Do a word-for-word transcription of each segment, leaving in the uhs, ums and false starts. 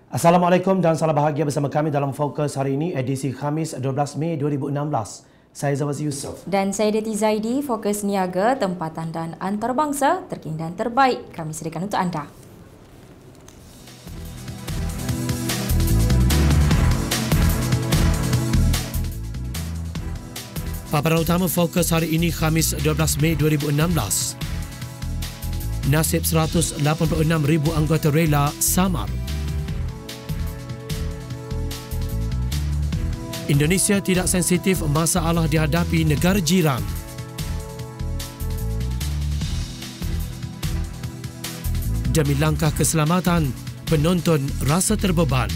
Assalamualaikum dan salam bahagia bersama kami dalam Fokus hari ini, edisi Khamis dua belas Mei dua ribu enam belas. Saya Zawaz Yusof. Dan saya Deti Zaidi, Fokus Niaga, tempatan dan antarabangsa, terkini dan terbaik kami sediakan untuk anda. Paparan utama Fokus hari ini, Khamis dua belas Mei dua ribu enam belas. Nasib seratus lapan puluh enam ribu anggota rela samar. Indonesia tidak sensitif masalah dihadapi negara jiran. Demi langkah keselamatan, penonton rasa terbeban.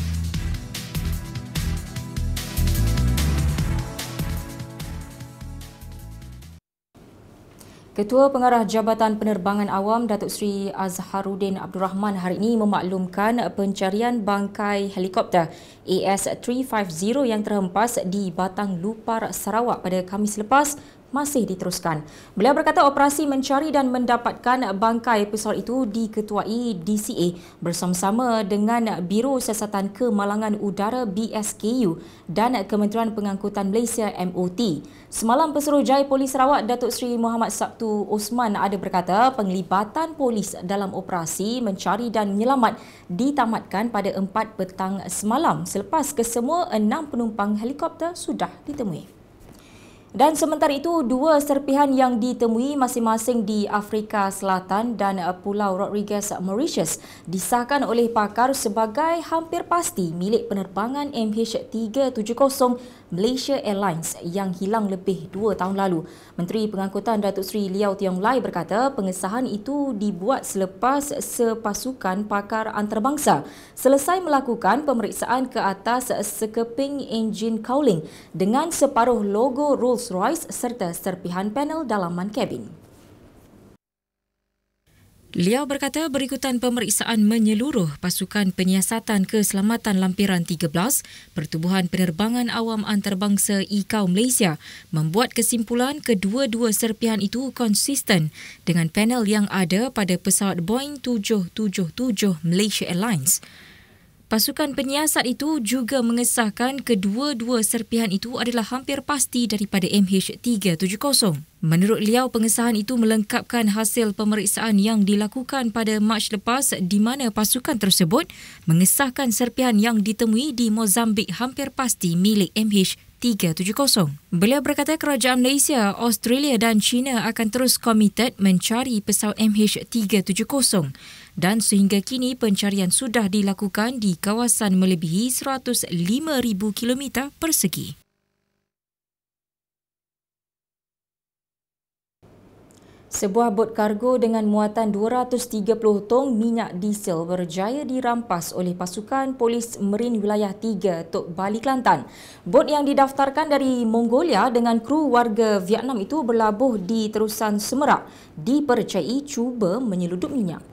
Ketua Pengarah Jabatan Penerbangan Awam Datuk Seri Azharuddin Abdul Rahman hari ini memaklumkan pencarian bangkai helikopter A S tiga lima kosong yang terhempas di Batang Lupar, Sarawak pada Khamis lepas masih diteruskan. Beliau berkata operasi mencari dan mendapatkan bangkai pesawat itu diketuai D C A bersama-sama dengan Biro Siasatan Kemalangan Udara B S K U dan Kementerian Pengangkutan Malaysia M O T. Semalam Pesuruhjaya Polis Sarawak Datuk Seri Muhammad Sabtu Osman ada berkata penglibatan polis dalam operasi mencari dan menyelamat ditamatkan pada empat petang semalam selepas kesemua enam penumpang helikopter sudah ditemui. Dan sementara itu, dua serpihan yang ditemui masing-masing di Afrika Selatan dan Pulau Rodrigues, Mauritius disahkan oleh pakar sebagai hampir pasti milik penerbangan M H tiga tujuh kosong Malaysia Airlines yang hilang lebih dua tahun lalu. Menteri Pengangkutan Datuk Seri Liau Tiong Lai berkata pengesahan itu dibuat selepas sepasukan pakar antarabangsa selesai melakukan pemeriksaan ke atas sekeping enjin cowling dengan separuh logo Rolls-Royce serta serpihan panel dalaman kabin. Liau berkata berikutan pemeriksaan menyeluruh pasukan penyiasatan keselamatan lampiran tiga belas, Pertubuhan Penerbangan Awam Antarabangsa I C A O Malaysia membuat kesimpulan kedua-dua serpihan itu konsisten dengan panel yang ada pada pesawat Boeing tujuh tujuh tujuh Malaysia Airlines. Pasukan penyiasat itu juga mengesahkan kedua-dua serpihan itu adalah hampir pasti daripada M H tiga tujuh kosong. Menurut Liau, pengesahan itu melengkapkan hasil pemeriksaan yang dilakukan pada Mac lepas di mana pasukan tersebut mengesahkan serpihan yang ditemui di Mozambik hampir pasti milik M H tiga tujuh kosong. Beliau berkata kerajaan Malaysia, Australia dan China akan terus komited mencari pesawat M H tiga tujuh kosong dan sehingga kini pencarian sudah dilakukan di kawasan melebihi seratus lima ribu kilometer persegi. Sebuah bot kargo dengan muatan dua ratus tiga puluh tong minyak diesel berjaya dirampas oleh pasukan Polis Merin Wilayah tiga Tok Bali, Kelantan. Bot yang didaftarkan dari Mongolia dengan kru warga Vietnam itu berlabuh di terusan Semerak, dipercayai cuba menyeludup minyak.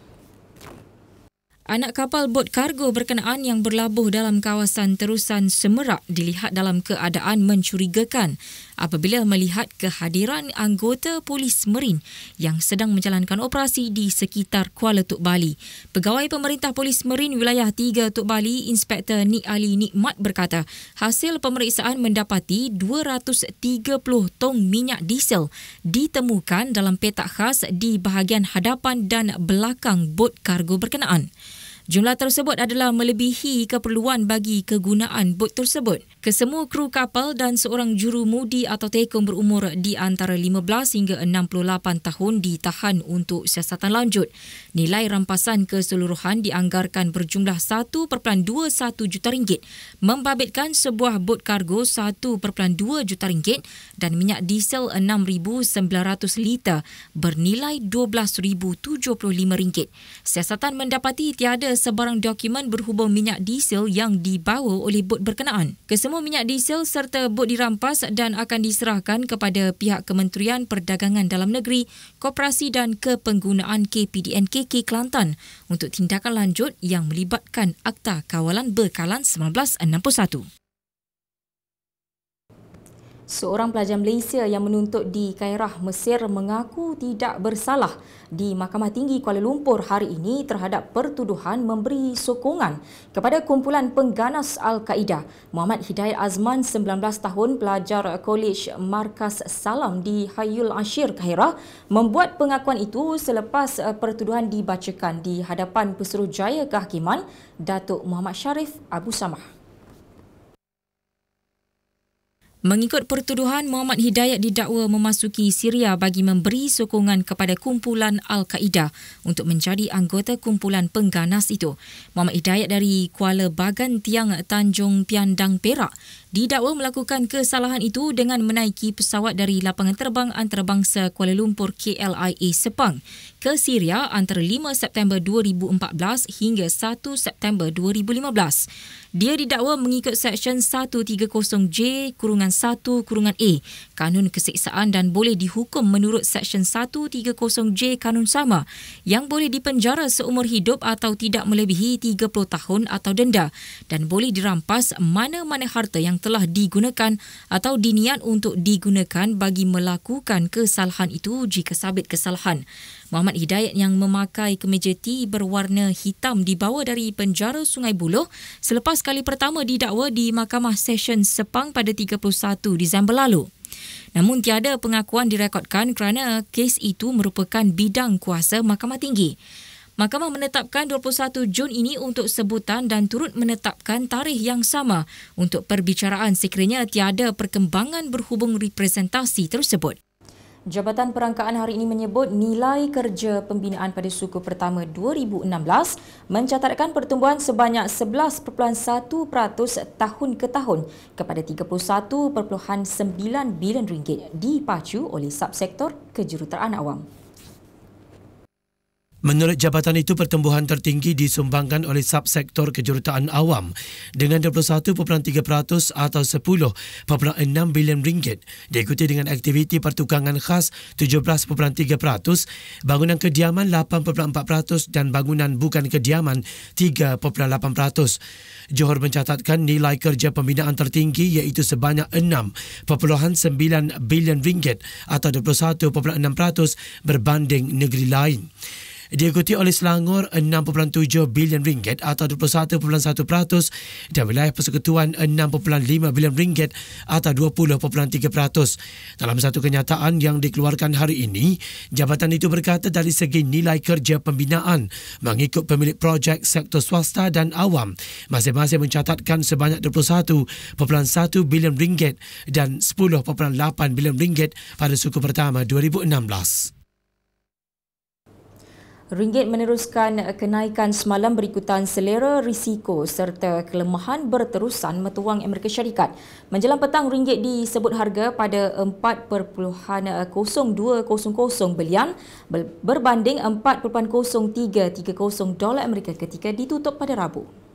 Anak kapal bot kargo berkenaan yang berlabuh dalam kawasan terusan Semerak dilihat dalam keadaan mencurigakan apabila melihat kehadiran anggota Polis Merin yang sedang menjalankan operasi di sekitar Kuala Tok Bali. Pegawai Pemerintah Polis Merin Wilayah tiga Tok Bali, Inspektor Nik Ali Nikmat berkata, hasil pemeriksaan mendapati dua ratus tiga puluh tong minyak diesel ditemukan dalam petak khas di bahagian hadapan dan belakang bot kargo berkenaan. Jumlah tersebut adalah melebihi keperluan bagi kegunaan bot tersebut. Kesemua kru kapal dan seorang jurumudi atau tekong berumur di antara lima belas hingga enam puluh lapan tahun ditahan untuk siasatan lanjut. Nilai rampasan keseluruhan dianggarkan berjumlah satu perpuluhan dua satu juta ringgit, membabitkan sebuah bot kargo satu perpuluhan dua juta ringgit dan minyak diesel enam ribu sembilan ratus liter bernilai dua belas ribu tujuh puluh lima ringgit. Siasatan mendapati tiada sebarang dokumen berhubung minyak diesel yang dibawa oleh bot berkenaan. Kesemua minyak diesel serta bot dirampas dan akan diserahkan kepada pihak Kementerian Perdagangan Dalam Negeri, Koperasi dan Kepenggunaan K P D N K K Kelantan untuk tindakan lanjut yang melibatkan Akta Kawalan Bekalan seribu sembilan ratus enam puluh satu. Seorang pelajar Malaysia yang menuntut di Kairah, Mesir mengaku tidak bersalah di Mahkamah Tinggi Kuala Lumpur hari ini terhadap pertuduhan memberi sokongan kepada kumpulan pengganas Al-Qaeda. Muhammad Hidayat Azman, sembilan belas tahun, pelajar Kolej Markas Salam di Hayul Ashir, Kairah, membuat pengakuan itu selepas pertuduhan dibacakan di hadapan Pesuruhjaya Kehakiman Datuk Muhammad Sharif Abu Samah. Mengikut pertuduhan, Muhammad Hidayat didakwa memasuki Syria bagi memberi sokongan kepada kumpulan Al-Qaeda untuk menjadi anggota kumpulan pengganas itu. Muhammad Hidayat dari Kuala Bagan Tiang, Tanjung Piandang, Perak, didakwa melakukan kesalahan itu dengan menaiki pesawat dari lapangan terbang antarabangsa Kuala Lumpur K L I A Sepang ke Syria antara lima September dua ribu empat belas hingga satu September dua ribu lima belas. Dia didakwa mengikut Seksyen seratus tiga puluh J kurungan satu kurungan A Kanun Keseksaan dan boleh dihukum menurut Seksyen seratus tiga puluh J Kanun Sama yang boleh dipenjara seumur hidup atau tidak melebihi tiga puluh tahun atau denda dan boleh dirampas mana-mana harta yang telah digunakan atau diniat untuk digunakan bagi melakukan kesalahan itu jika sabit kesalahan. Muhammad Hidayat yang memakai kemeja T berwarna hitam dibawa dari penjara Sungai Buloh selepas kali pertama didakwa di Mahkamah Session Sepang pada tiga puluh satu Disember lalu. Namun tiada pengakuan direkodkan kerana kes itu merupakan bidang kuasa Mahkamah Tinggi. Mahkamah menetapkan dua puluh satu Jun ini untuk sebutan dan turut menetapkan tarikh yang sama untuk perbicaraan sekiranya tiada perkembangan berhubung representasi tersebut. Jabatan Perangkaan hari ini menyebut nilai kerja pembinaan pada suku pertama dua ribu enam belas mencatatkan pertumbuhan sebanyak sebelas perpuluhan satu peratus tahun ke tahun kepada tiga puluh satu perpuluhan sembilan bilion ringgit dipacu oleh subsektor kejuruteraan awam. Menurut jabatan itu, pertumbuhan tertinggi disumbangkan oleh subsektor kejuruteraan awam dengan dua puluh satu perpuluhan tiga peratus atau sepuluh perpuluhan enam bilion ringgit, diikuti dengan aktiviti pertukangan khas tujuh belas perpuluhan tiga peratus, bangunan kediaman lapan perpuluhan empat peratus dan bangunan bukan kediaman tiga perpuluhan lapan peratus. Johor mencatatkan nilai kerja pembinaan tertinggi iaitu sebanyak enam perpuluhan sembilan bilion ringgit atau dua puluh satu perpuluhan enam peratus berbanding negeri lain. Diikuti oleh Selangor enam perpuluhan tujuh bilion ringgit atau dua puluh satu perpuluhan satu peratus dan wilayah persekutuan enam perpuluhan lima bilion ringgit atau dua puluh perpuluhan tiga peratus. Dalam satu kenyataan yang dikeluarkan hari ini, jabatan itu berkata dari segi nilai kerja pembinaan mengikut pemilik projek sektor swasta dan awam masing-masing mencatatkan sebanyak dua puluh satu perpuluhan satu bilion ringgit dan sepuluh perpuluhan lapan bilion ringgit pada suku pertama dua ribu enam belas. Ringgit meneruskan kenaikan semalam berikutan selera risiko serta kelemahan berterusan metuang Amerika Syarikat. Menjelang petang, ringgit disebut harga pada empat perpuluhan kosong dua kosong kosong belian berbanding empat perpuluhan kosong tiga tiga kosong dolar Amerika ketika ditutup pada Rabu.